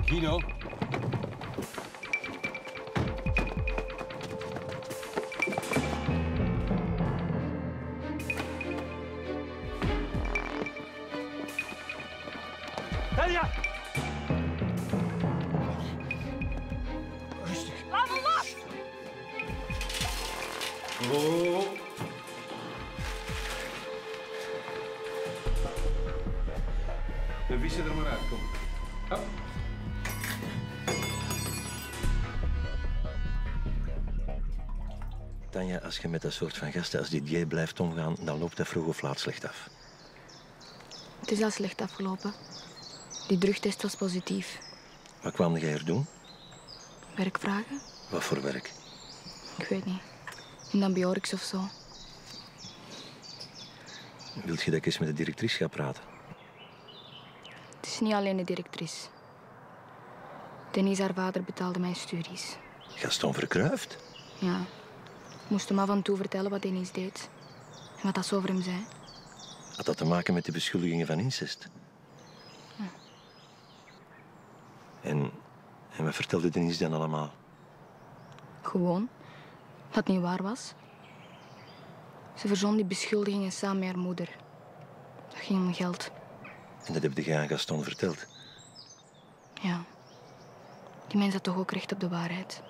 Gino. Tanja! Rustig. Laat me los! Oh. De vissen er maar uit, kom. Hop. Tanja, als je met dat soort van gasten als Didier blijft omgaan, dan loopt dat vroeg of laat slecht af. Het is al slecht afgelopen. Die drugtest was positief. Wat kwam jij er doen? Werkvragen? Wat voor werk? Ik weet niet. In Ambiorix of zo. Wilt je dat ik eens met de directrice ga praten? Het is niet alleen de directrice. Denise, haar vader, betaalde mijn studies. Gaston Verkruijft? Ja. Ik moest hem af en toe vertellen wat Denise deed. En wat dat zo over hem zei. Had dat te maken met de beschuldigingen van incest? Ja. En wat vertelde Denise dan allemaal? Gewoon. Dat het niet waar was. Ze verzon die beschuldigingen samen met haar moeder. Dat ging om geld. En dat heb jij aan Gaston verteld? Ja. Die mens had toch ook recht op de waarheid.